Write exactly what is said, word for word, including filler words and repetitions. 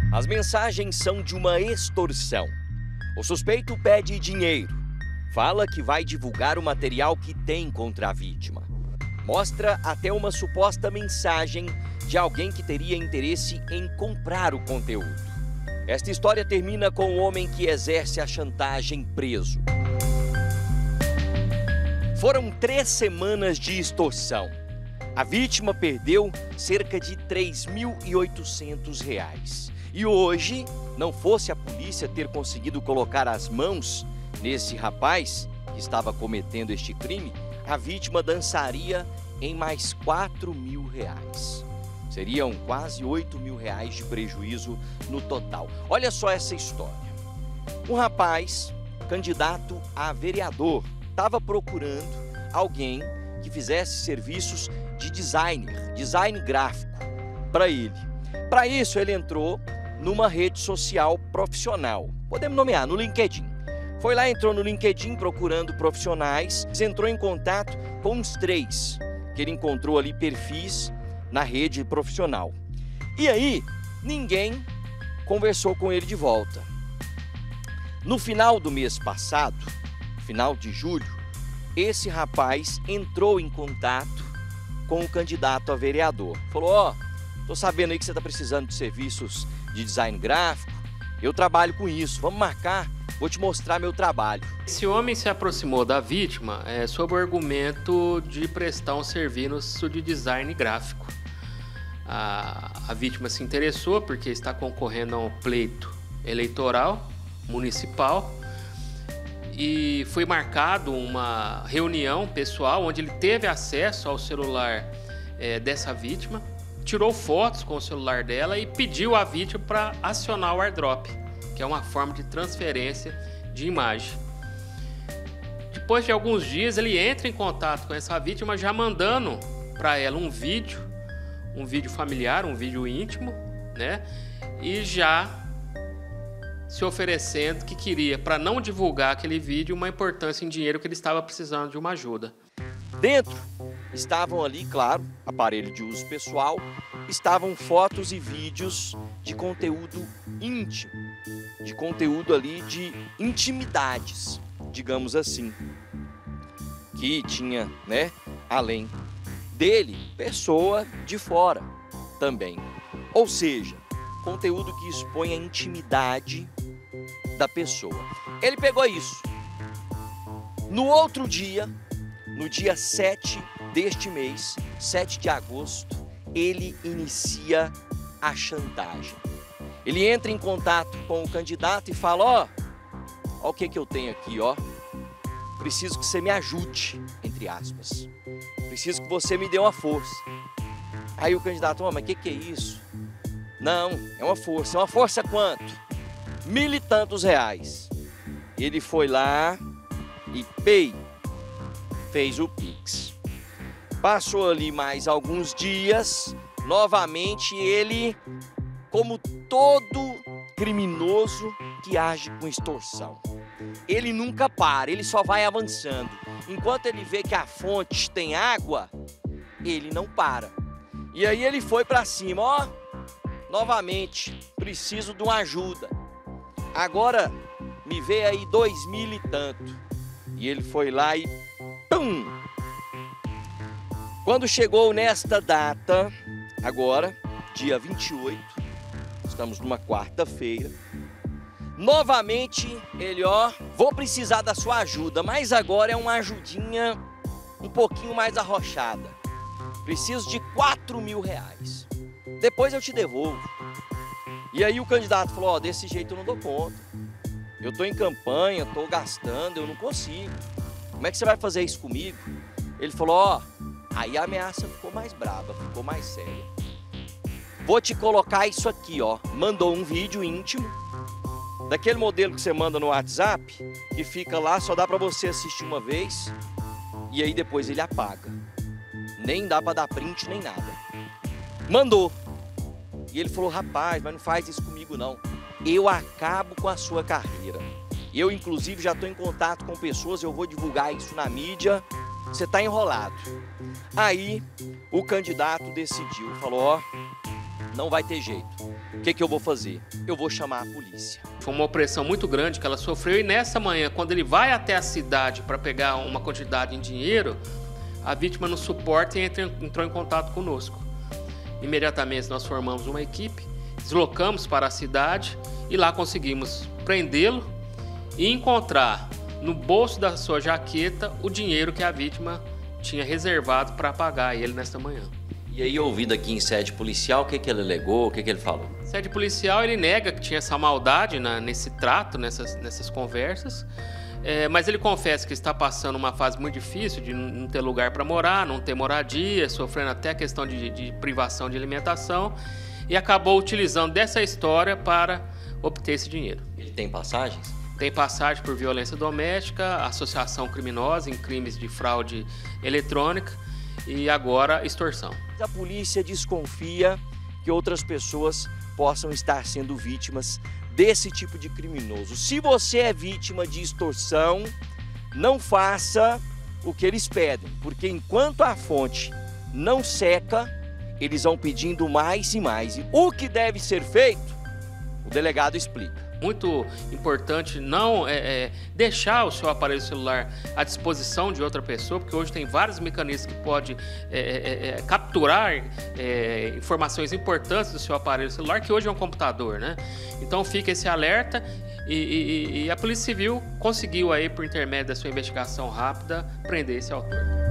As mensagens são de uma extorsão. O suspeito pede dinheiro. Fala que vai divulgar o material que tem contra a vítima. Mostra até uma suposta mensagem de alguém que teria interesse em comprar o conteúdo. Esta história termina com o homem que exerce a chantagem preso. Foram três semanas de extorsão. A vítima perdeu cerca de três mil e oitocentos reais. E hoje, não fosse a polícia ter conseguido colocar as mãos nesse rapaz que estava cometendo este crime, a vítima dançaria em mais quatro mil reais. Seriam quase oito mil reais de prejuízo no total. Olha só essa história. Um rapaz, candidato a vereador, estava procurando alguém que fizesse serviços de designer, design gráfico para ele. Para isso, ele entrou numa rede social profissional. Podemos nomear, no LinkedIn. Foi lá, entrou no LinkedIn procurando profissionais, entrou em contato com uns três, que ele encontrou ali perfis na rede profissional. E aí, ninguém conversou com ele de volta. No final do mês passado, final de julho, esse rapaz entrou em contato com o candidato a vereador. Falou, ó, oh, tô sabendo aí que você está precisando de serviços de design gráfico, eu trabalho com isso, vamos marcar, vou te mostrar meu trabalho. Esse homem se aproximou da vítima é, sob o argumento de prestar um serviço de design gráfico. A, a vítima se interessou porque está concorrendo a um pleito eleitoral municipal e foi marcado uma reunião pessoal onde ele teve acesso ao celular é, dessa vítima, tirou fotos com o celular dela e pediu à vítima para acionar o AirDrop, que é uma forma de transferência de imagem. Depois de alguns dias, ele entra em contato com essa vítima já mandando para ela um vídeo, um vídeo familiar, um vídeo íntimo, né? E já se oferecendo que queria, para não divulgar aquele vídeo, uma importância em dinheiro que ele estava precisando de uma ajuda. Dentro estavam ali, claro, aparelho de uso pessoal, estavam fotos e vídeos de conteúdo íntimo, de conteúdo ali de intimidades, digamos assim, que tinha, né, além dele, pessoa de fora também. Ou seja, conteúdo que expõe a intimidade da pessoa. Ele pegou isso. No outro dia, no dia sete deste mês, sete de agosto, ele inicia a chantagem. Ele entra em contato com o candidato e fala, ó, ó o que que eu tenho aqui, ó. Preciso que você me ajude, entre aspas. Preciso que você me dê uma força. Aí o candidato, ó, mas o que que é isso? Não, é uma força. É uma força quanto? Mil e tantos reais. Ele foi lá e pei, fez o Pix. Passou ali mais alguns dias, novamente ele, como todo criminoso que age com extorsão, ele nunca para, ele só vai avançando. Enquanto ele vê que a fonte tem água, ele não para. E aí ele foi para cima, ó, novamente, preciso de uma ajuda. Agora me vê aí dois mil e tanto. E ele foi lá e pum! Quando chegou nesta data, agora, dia vinte e oito, estamos numa quarta-feira, novamente ele, ó, vou precisar da sua ajuda, mas agora é uma ajudinha um pouquinho mais arrochada. Preciso de quatro mil reais. Depois eu te devolvo. E aí o candidato falou, ó, desse jeito eu não dou conta. Eu tô em campanha, tô gastando, eu não consigo. Como é que você vai fazer isso comigo? Ele falou, ó, aí a ameaça ficou mais brava, ficou mais séria. Vou te colocar isso aqui, ó. Mandou um vídeo íntimo, daquele modelo que você manda no WhatsApp, que fica lá, só dá pra você assistir uma vez, e aí depois ele apaga. Nem dá pra dar print, nem nada. Mandou. E ele falou, rapaz, mas não faz isso comigo não. Eu acabo com a sua carreira. Eu, inclusive, já estou em contato com pessoas, eu vou divulgar isso na mídia. Você está enrolado. Aí, o candidato decidiu, falou, ó, não vai ter jeito. O que que eu vou fazer? Eu vou chamar a polícia. Foi uma opressão muito grande que ela sofreu e nessa manhã, quando ele vai até a cidade para pegar uma quantidade em dinheiro, a vítima nos suporta e entra, entrou em contato conosco. Imediatamente nós formamos uma equipe, deslocamos para a cidade e lá conseguimos prendê-lo e encontrar no bolso da sua jaqueta o dinheiro que a vítima tinha reservado para pagar ele nesta manhã. E aí, ouvido aqui em sede policial, o que, que ele alegou, o que, que ele falou? Sede policial, ele nega que tinha essa maldade na, nesse trato, nessas, nessas conversas, é, mas ele confessa que está passando uma fase muito difícil de não ter lugar para morar, não ter moradia, sofrendo até a questão de, de privação de alimentação e acabou utilizando dessa história para obter esse dinheiro. Ele tem passagens? Tem passagem por violência doméstica, associação criminosa em crimes de fraude eletrônica e agora extorsão. A polícia desconfia que outras pessoas possam estar sendo vítimas desse tipo de criminoso. Se você é vítima de extorsão, não faça o que eles pedem, porque enquanto a fonte não seca, eles vão pedindo mais e mais. E o que deve ser feito, o delegado explica. Muito importante não é, é, deixar o seu aparelho celular à disposição de outra pessoa, porque hoje tem vários mecanismos que podem é, é, é, capturar é, informações importantes do seu aparelho celular, que hoje é um computador, né? Então fica esse alerta e, e, e a Polícia Civil conseguiu aí, por intermédio da sua investigação rápida, prender esse autor.